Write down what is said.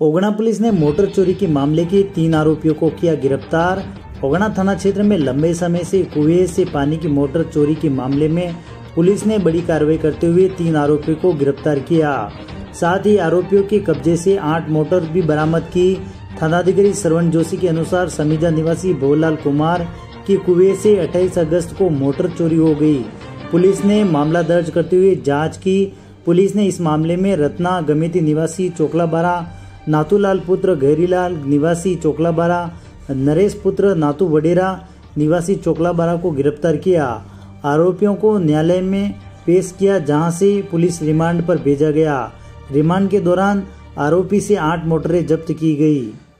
ओगना police ने motor चोरी के मामले के 3 आरोपियों को किया गिरफ्तार। ओगना थाना क्षेत्र में लंबे समय से कुएं से पानी की मोटर चोरी के मामले में पुलिस ने बड़ी कार्रवाई करते हुए 3 आरोपियों को गिरफ्तार किया। साथ ही आरोपियों के कब्जे से 8 मोटर भी बरामद की। थानाधिकारी श्रवण जोशी के अनुसार समीजा निवासी भोलाल कुमार की कुएं से 28 अगस्त को मोटर चोरी हो गई। पुलिस ने मामला दर्ज करते हुए जांच की। पुलिस ने इस मामले में रत्ना गमेती निवासी चोकलाबारा, नाथूलाल पुत्र गहरीलाल निवासी चोकलाबारा, नरेश पुत्र नाथू वडेरा निवासी चोकलाबारा को गिरफ्तार किया। आरोपियों को न्यायालय में पेश किया, जहां से पुलिस रिमांड पर भेजा गया। रिमांड के दौरान आरोपी से 8 मोटरें जब्त की गई।